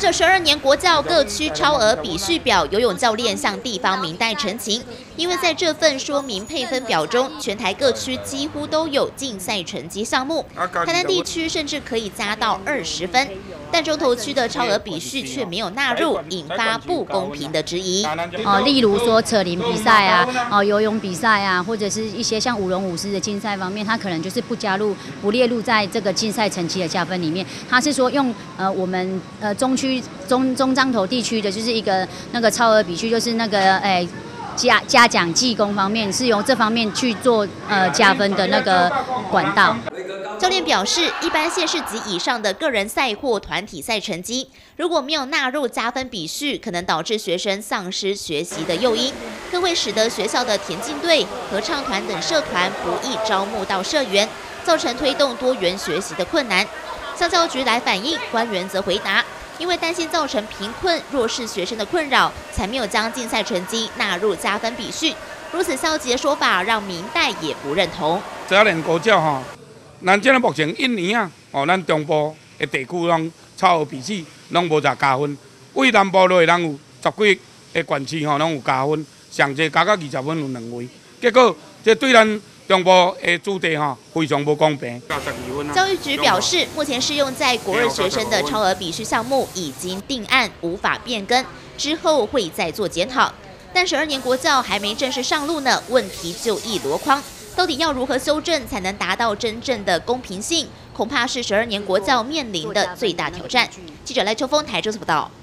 着12年国教各区超额比序表，游泳教练向地方民代陈情，因为在这份说明配分表中，全台各区几乎都有竞赛成绩项目，台南地区甚至可以加到20分，但中投区的超额比序却没有纳入，引发不公平的质疑。 例如说扯铃比赛啊，游泳比赛啊，或者是一些像舞龙舞狮的竞赛方面，它可能就是不列入在这个竞赛成绩的加分里面。它是说用我们中区中彰投地区的就是一个那个超额比序，就是那个嘉奖技工方面是由这方面去做加分的那个管道。 教练表示，一般县市级以上的个人赛或团体赛成绩，如果没有纳入加分比序，可能导致学生丧失学习的诱因，更会使得学校的田径队、合唱团等社团不易招募到社员，造成推动多元学习的困难。向教育局来反映，官员则回答，因为担心造成贫困弱势学生的困扰，才没有将竞赛成绩纳入加分比序。如此消极的说法，让民代也不认同。 12年国教哈，咱这个目前1年啊，咱中部的地区拢超额比序拢无咋加分，为南部落人有10几个县市拢有加分，上济加到20分有2位，结果这对咱中部的子弟非常不公平。 教育局表示，目前适用在国2学生的超额比序项目已经定案，无法变更，之后会再做检讨。但12年国教还没正式上路呢，问题就一箩筐。到底要如何修正才能达到真正的公平性？恐怕是12年国教面临的最大挑战。记者赖秋峰台中报道。